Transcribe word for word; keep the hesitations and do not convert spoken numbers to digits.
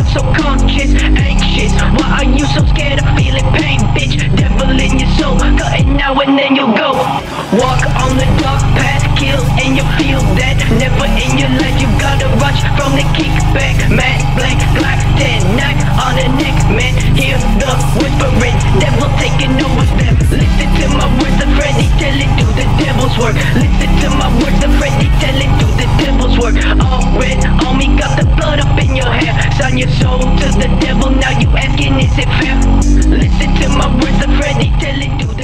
so conscious, anxious? Why are you so scared of feeling pain, bitch? Devil in your soul, cut it now and then you'll go. Walk on the dark path, kill and you feel that. Never in your life you gotta rush from the kickback. Mad blank, black, ten, knock on the neck, man. Hear the whispering, devil taking over them. Listen to my words of Freddie, tell it do the devil's work. Listen to my words of Freddie, tell it do the devil's work. All red on me, got the blood up in your hair. Sign your soul to the devil, now you asking is it fair? Listen to my words of Freddie, tell it do